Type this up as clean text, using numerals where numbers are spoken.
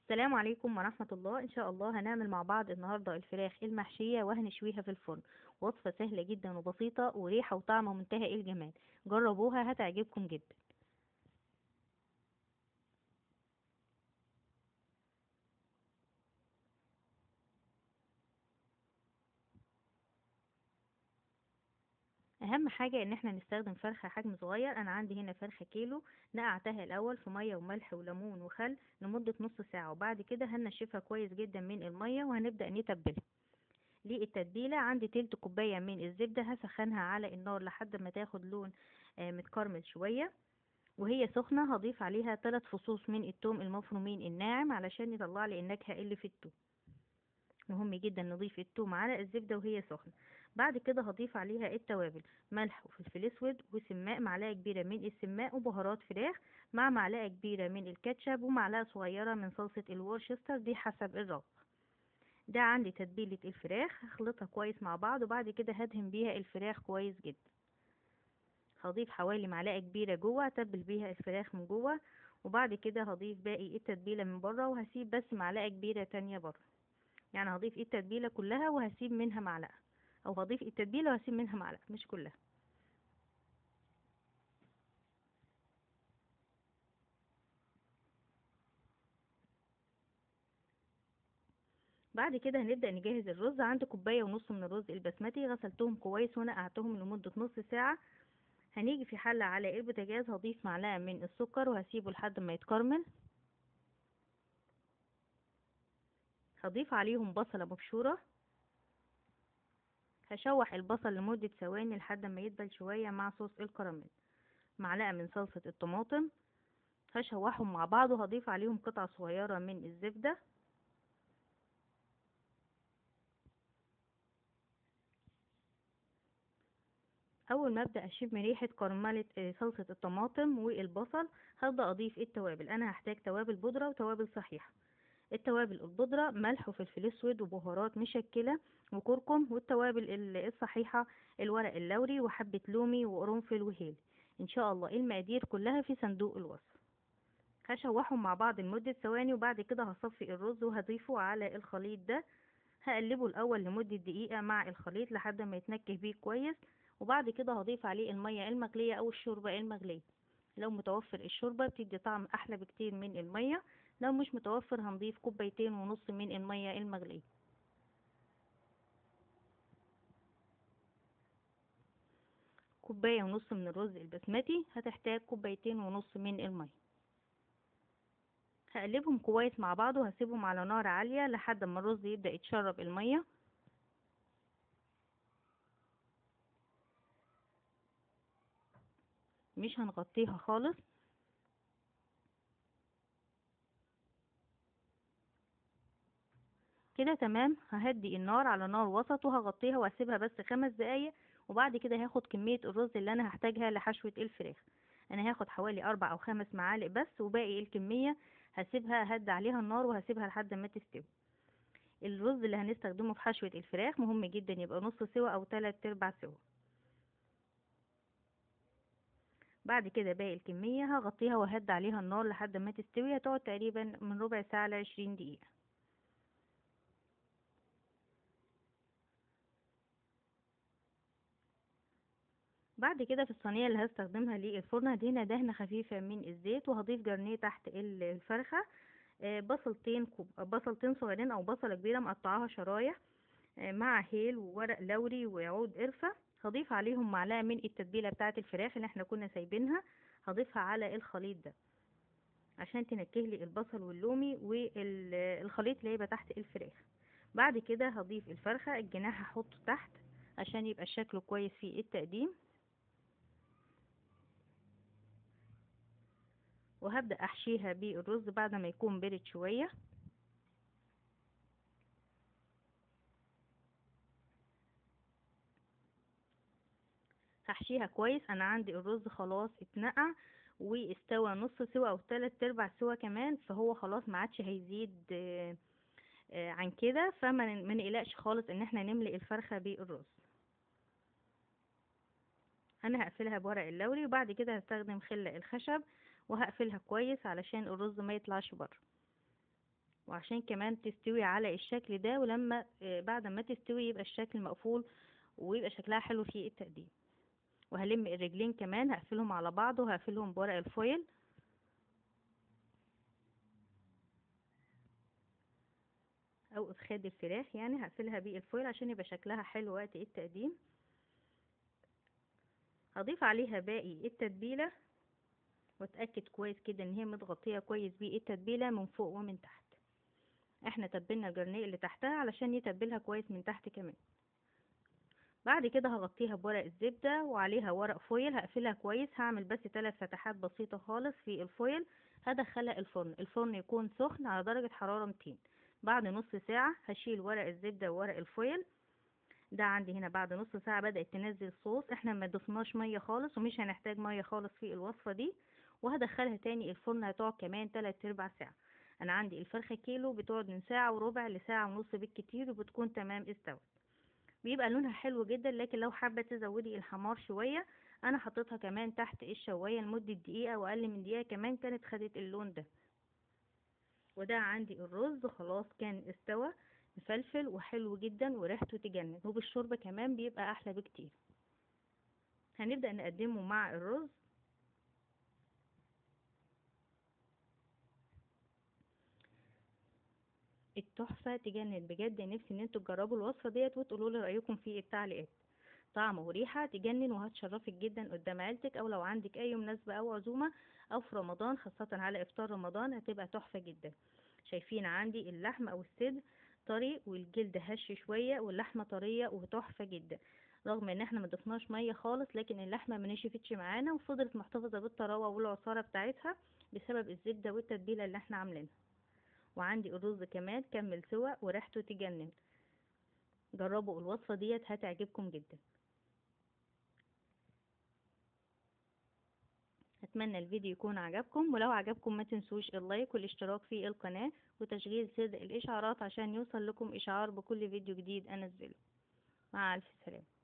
السلام عليكم ورحمة الله. إن شاء الله هنعمل مع بعض النهاردة الفراخ المحشية وهنشويها في الفرن. وصفة سهلة جدا وبسيطة وريحة وطعم منتهى الجمال. جربوها هتعجبكم جدا. أهم حاجة إن احنا نستخدم فرخة حجم صغير. أنا عندي هنا فرخة كيلو. نقعتها الأول في مية وملح وليمون وخل لمدة نص ساعة، وبعد كده هنشفها كويس جدا من المية وهنبدأ نتبلها. للتتبيلة عندي تلت كوباية من الزبدة، هسخنها على النار لحد ما تاخد لون متكرمل شوية. وهي سخنة هضيف عليها 3 فصوص من الثوم المفرومين الناعم علشان يطلع لي النكهة اللي في الثوم. مهم جدا نضيف الثوم على الزبدة وهي سخنة. بعد كده هضيف عليها التوابل: ملح وفلفل اسود وسماق، معلقة كبيرة من السماق وبهارات فراخ، مع معلقة كبيرة من الكاتشب ومعلقة صغيرة من صلصة الورشستر، دي حسب الرغبة. ده عندي تتبيلة الفراخ، هخلطها كويس مع بعض وبعد كده هدهن بيها الفراخ كويس جدا. هضيف حوالي معلقة كبيرة جوه اتبل بيها الفراخ من جوه، وبعد كده هضيف باقي التتبيلة من بره وهسيب بس معلقة كبيرة تانية بره. يعني هضيف التتبيلة كلها وهسيب منها معلقة، او هضيف التتبيلة وهسيب منها معلقة مش كلها. بعد كده هنبدأ نجهز الرز. عندي كوباية ونص من الرز البسمتي، غسلتهم كويس ونقعتهم لمدة نص ساعة. هنيجي في حلة على البوتاجاز، هضيف معلقة من السكر وهسيبه لحد ما يتكرمل. هضيف عليهم بصلة مبشورة. هشوح البصل لمدة ثواني لحد ما يدبل شوية مع صوص الكراميل. معلقة من صلصة الطماطم، هشوحهم مع بعض وهضيف عليهم قطعة صغيرة من الزبدة. أول ما أبدأ أشم ريحة كرملة صلصة الطماطم والبصل، هبدأ أضيف التوابل. أنا هحتاج توابل بودرة وتوابل صحيحة. التوابل البودرة: ملح وفلفل اسود وبهارات مشكلة وكركم، والتوابل الصحيحة: الورق اللوري وحبة لومي وقرنفل وهيل. إن شاء الله المقادير كلها في صندوق الوصف. هشوحهم مع بعض لمدة ثواني وبعد كده هصفي الرز وهضيفه على الخليط ده. هقلبه الأول لمدة دقيقة مع الخليط لحد ما يتنكه بيه كويس، وبعد كده هضيف عليه المية المغلية أو الشوربة المغلية. لو متوفر الشوربة بتدي طعم أحلى بكتير من المية. لو مش متوفر هنضيف كوبايتين ونص من المية المغلية. كوباية ونص من الرز البسمتي هتحتاج كوبايتين ونص من المية. هقلبهم كويس مع بعض وهسيبهم على نار عالية لحد ما الرز يبدأ يتشرب المية. مش هنغطيها خالص. كده تمام. ههدي النار على نار وسط وهغطيها واسيبها بس 5 دقايق، وبعد كده هاخد كمية الرز اللي انا هحتاجها لحشوة الفراخ. انا هاخد حوالي 4 أو 5 معالق بس، وباقي الكمية هسيبها هدي عليها النار وهسيبها لحد ما تستوي. الرز اللي هنستخدمه في حشوة الفراخ مهم جدا يبقى نص سوا او 3/4 سوا. بعد كده باقي الكمية هغطيها وهدي عليها النار لحد ما تستوي. هتقعد تقريبا من ربع ساعة ل20 دقيقة. بعد كده في الصينية اللي هستخدمها للفرن هدهنها دهنة خفيفة من الزيت، وهضيف جرنيه تحت الفرخة. بصلتين صغيرين او بصلة كبيرة مقطعاها شرايح، مع هيل وورق لوري وعود قرفة. هضيف عليهم معلقة من التتبيلة بتاعة الفراخ اللي احنا كنا سايبينها. هضيفها على الخليط ده عشان تنكهلي البصل واللومي والخليط اللي هيبقى تحت الفراخ. بعد كده هضيف الفرخة، الجناح هحطه تحت عشان يبقى شكله كويس في التقديم. وهبدأ احشيها بالرز بعد ما يكون برد شوية. هحشيها كويس. انا عندي الرز خلاص اتنقع واستوى نص سوا او 3/4 سوا كمان، فهو خلاص ما عادش هيزيد عن كده. فما نقلقش خالص ان احنا نملئ الفرخة بالرز. انا هقفلها بورق اللوري وبعد كده هستخدم خلة الخشب وهقفلها كويس علشان الرز ما يطلعش بره. وعشان كمان تستوي على الشكل ده، ولما بعد ما تستوي يبقى الشكل مقفول ويبقى شكلها حلو في التقديم. وهلم الرجلين كمان هقفلهم على بعض وهقفلهم بورق الفويل، او افخاد الفراخ يعني هقفلها بالفويل عشان يبقى شكلها حلو وقت التقديم. هضيف عليها باقي التتبيله واتاكد كويس كده ان هي متغطيه كويس بالتتبيله من فوق ومن تحت. احنا تبلنا الجرنيه اللي تحتها علشان يتبلها كويس من تحت كمان. بعد كده هغطيها بورق الزبده وعليها ورق فويل هقفلها كويس. هعمل بس 3 فتحات بسيطه خالص في الفويل. هدخلها الفرن يكون سخن على درجه حراره 200. بعد نص ساعه هشيل ورق الزبده وورق الفويل. ده عندي هنا بعد نص ساعة بدأت تنزل صوص. احنا ما ضفناش مية خالص ومش هنحتاج مية خالص في الوصفة دي. وهدخلها تاني الفرن، هتقعد كمان 3/4 ساعة. انا عندي الفرخة كيلو بتقعد من ساعة وربع لساعة ونص بالكتير وبتكون تمام استوت. بيبقى لونها حلو جدا، لكن لو حابة تزودي الحمار شوية انا حطيتها كمان تحت الشواية لمدة دقيقة واقل من دقيقة كمان كانت خدت اللون ده. وده عندي الرز خلاص كان استوى، مفلفل وحلو جدا وريحته تجنن، وبالشوربة كمان بيبقى احلى بكتير. هنبدأ نقدمه مع الرز. التحفة تجنن بجد، نفسي ان انتوا تجربوا الوصفة ديت وتقولوا لي رأيكم في التعليقات. طعم وريحة تجنن وهتشرفك جدا قدام عيلتك، او لو عندك اي مناسبة او عزومة او في رمضان، خاصة على افطار رمضان هتبقى تحفة جدا. شايفين عندي اللحم او الصدر طري والجلد هش شوية واللحمة طرية وتحفة جدا، رغم ان احنا ما ضفناش مية خالص، لكن اللحمة ما نشفتش معانا وفضلت محتفظة بالطراوة والعصارة بتاعتها بسبب الزبدة والتتبيلة اللي احنا عاملينها. وعندي الرز كمان كمل سوا وريحته تجنن. جربوا الوصفة ديت هتعجبكم جدا. اتمنى الفيديو يكون عجبكم، ولو عجبكم ما تنسوش اللايك والاشتراك في القناة وتشغيل زر الاشعارات عشان يوصل لكم اشعار بكل فيديو جديد انزله. مع الف سلامة.